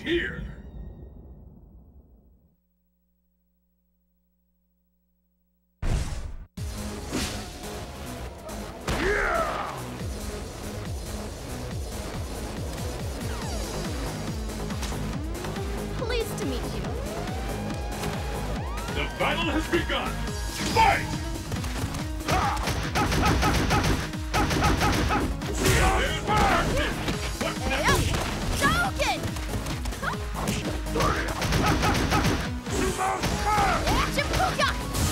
here! Pleased to meet you. The battle has begun! Fight! Shoryuken! Shippuden!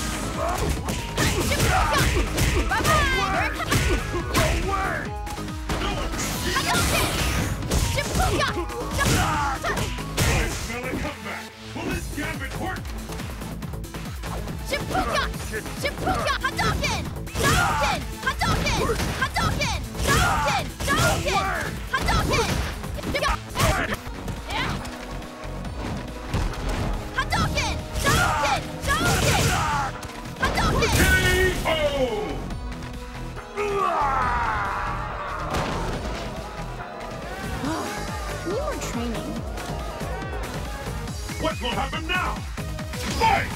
Shippuden! Bye-bye! Hadouken! Shippuden! I smell a comeback! Will this gambit work? Shippuden! Shippuden! Hadouken! Shoryuken! Hadouken! Hadouken! Shoryuken! Shoryuken! Hadouken! Hadouken! Shoryuken! Shoryuken! Hadouken! K.O. Need more training. What will happen now? Fight!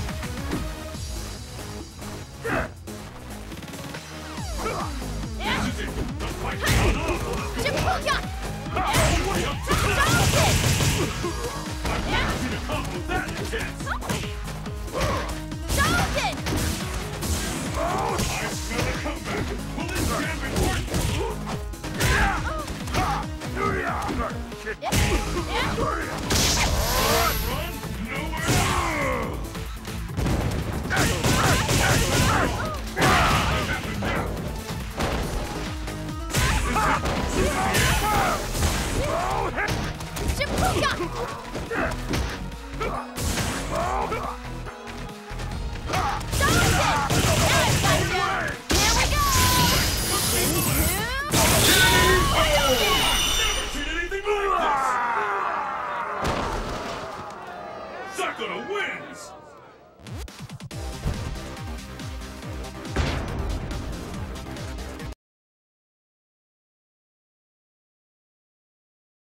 This is it! The fight is on! Shippuden! Way up to the top! Shoryuken! I've never seen a combo that intense! Shoryuken! I smell a comeback! Will this gambit work? Run nowhere! Sakura wins!